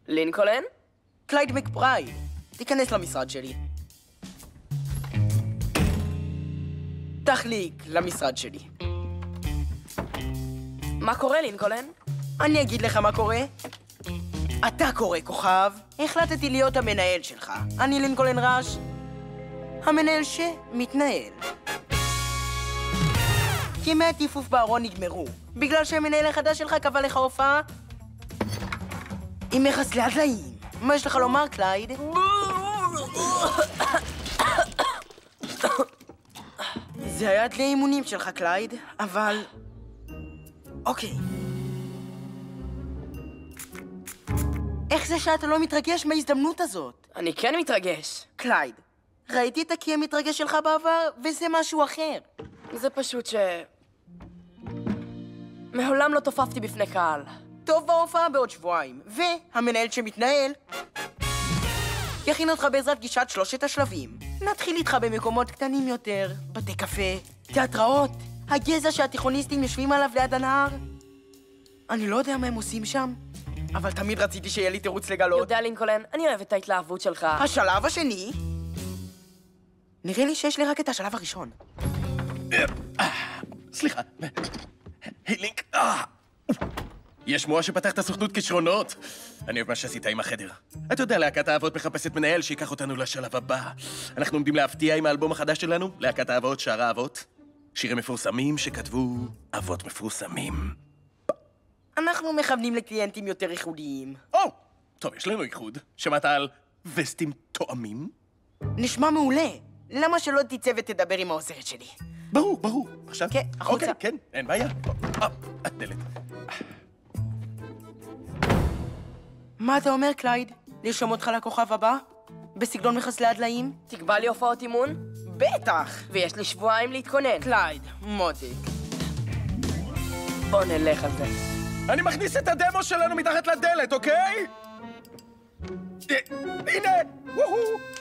לינקולן? קלייד מקברייד, תיכנס למשרד שלי. תחליק למשרד שלי. מה קורה, לינקולן? אני אגיד לך מה קורה. אתה קורא, כוכב. החלטתי להיות המנהל שלך. אני לינקולן ראש, המנהל שמתנהל. ימי הטיפוף בארון נגמרו. בגלל שהמנהל החדש שלך קבע לך הופעה עם מחסלי הדליים. מה יש לך לומר, קלייד? זה היה דלי אימונים שלך, קלייד, אבל... אוקיי. איך זה שאתה לא מתרגש מההזדמנות הזאת? אני כן מתרגש. קלייד, ראיתי את הקי המתרגש שלך בעבר, וזה משהו אחר. זה פשוט מעולם לא תופפתי בפני קהל. טוב בהופעה בעוד שבועיים, והמנהל שמתנהל יכין אותך בעזרת גישת 3 השלבים. נתחיל איתך במקומות קטנים יותר, בתי קפה, תיאטראות, הגזע שהתיכוניסטים יושבים עליו ליד הנהר. אני לא יודע מה הם עושים שם, אבל תמיד רציתי שיהיה לי תירוץ לגלות. יודע, לינקולן, אני אוהב את ההתלהבות שלך. השלב השני... נראה לי שיש לי רק את השלב הראשון. סליחה. היי, לינק. יש שמועה שפתחת סוכנות כישרונות. אני אוהב מה שעשית עם החדר. אתה יודע, להקת האבות מחפשת מנהל שיקח אותנו לשלב הבא. אנחנו עומדים להפתיע עם האלבום החדש שלנו, להקת האבות, שער האבות. שירים מפורסמים שכתבו אבות מפורסמים. אנחנו מכוונים לקליינטים יותר ייחודיים. טוב, יש לנו ייחוד. שמעת על וסטים תואמים? נשמע מעולה. למה שלא תצא ותדבר עם העוזרת שלי? ברור. עכשיו? כן, החוצה. אוקיי, כן, אין בעיה. הדלת. מה אתה אומר, קלייד? לרשום אותך לכוכב הבא? בסגנון מחסלי הדליים? תקבע לי הופעות אימון? בטח! ויש לי שבועיים להתכונן. קלייד, מותק. בוא נלך על זה. אני מכניס את הדמו שלנו מתחת לדלת, אוקיי? הנה! וואו!